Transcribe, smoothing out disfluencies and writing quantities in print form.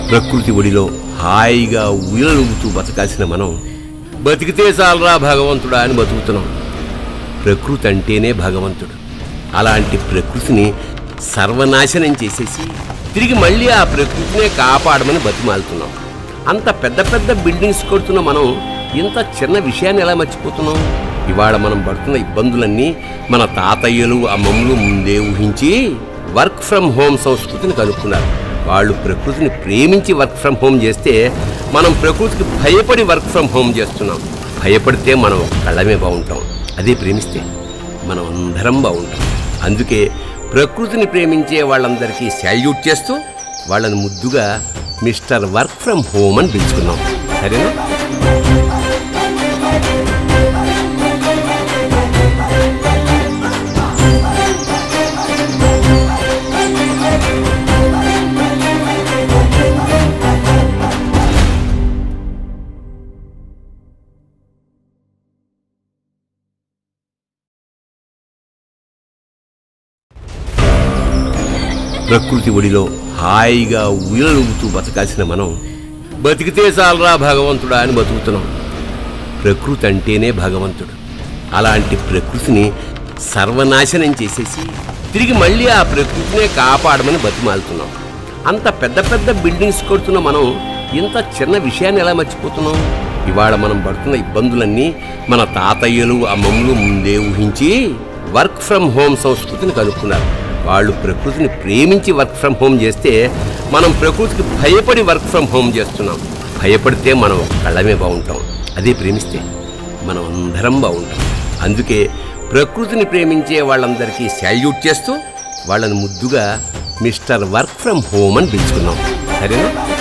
ప్రకృతి ఒడిలో హాయిగా ఉయలుగుతూ బతకాల్సిన మనం బతికితే చాలరా భగవంతుడా అని బతుకుతున్నాం. ప్రకృతి అంటేనే భగవంతుడు. అలాంటి ప్రకృతిని సర్వనాశనం చేసేసి తిరిగి మళ్ళీ ఆ ప్రకృతినే కాపాడమని బతిమాలుతున్నాం. అంత పెద్ద పెద్ద బిల్డింగ్స్ కడుతున్న మనం ఇంత చిన్న విషయాన్ని ఎలా మర్చిపోతున్నాం? ఇవాళ మనం పడుతున్న ఇబ్బందులన్నీ మన తాతయ్యలు అమ్మమ్మలు ముందే ఊహించి వర్క్ ఫ్రమ్ హోమ్ సంస్కృతిని కనుక్కున్నారు. వాళ్ళు ప్రకృతిని ప్రేమించి వర్క్ ఫ్రమ్ హోమ్ చేస్తే మనం ప్రకృతికి భయపడి వర్క్ ఫ్రమ్ హోమ్ చేస్తున్నాం. భయపడితే మనం కళ్ళమే బాగుంటాం, అదే ప్రేమిస్తే మనం అందరం బాగుంటాం. అందుకే ప్రకృతిని ప్రేమించే వాళ్ళందరికీ సాల్యూట్ చేస్తూ వాళ్ళని ముద్దుగా మిస్టర్ వర్క్ ఫ్రమ్ హోమ్ అని పిలుచుకున్నాం. సరేనా? ప్రకృతి ఒడిలో హాయిగా ఉయలుగుతూ బతకాల్సిన మనం బతికితే చాలరా భగవంతుడా అని బతుకుతున్నాం. ప్రకృతి అంటేనే భగవంతుడు. అలాంటి ప్రకృతిని సర్వనాశనం చేసేసి తిరిగి మళ్ళీ ఆ ప్రకృతినే కాపాడమని బతిమాలుతున్నాం. అంత పెద్ద పెద్ద బిల్డింగ్స్ కడుతున్న మనం ఇంత చిన్న విషయాన్ని ఎలా మర్చిపోతున్నాం? ఇవాళ మనం పడుతున్న ఇబ్బందులన్నీ మన తాతయ్యలు అమ్మమ్మలు ముందే ఊహించి వర్క్ ఫ్రమ్ హోమ్ సంస్కృతిని కనుక్కున్నారు. వాళ్ళు ప్రకృతిని ప్రేమించి వర్క్ ఫ్రమ్ హోమ్ చేస్తే మనం ప్రకృతికి భయపడి వర్క్ ఫ్రమ్ హోమ్ చేస్తున్నాం. భయపడితే మనం కళ్ళమే బాగుంటాం, అదే ప్రేమిస్తే మనం అందరం బాగుంటాం. అందుకే ప్రకృతిని ప్రేమించే వాళ్ళందరికీ సాల్యూట్ చేస్తూ వాళ్ళని ముద్దుగా మిస్టర్ వర్క్ ఫ్రమ్ హోమ్ అని పిలుచుకున్నాం. సరేనా?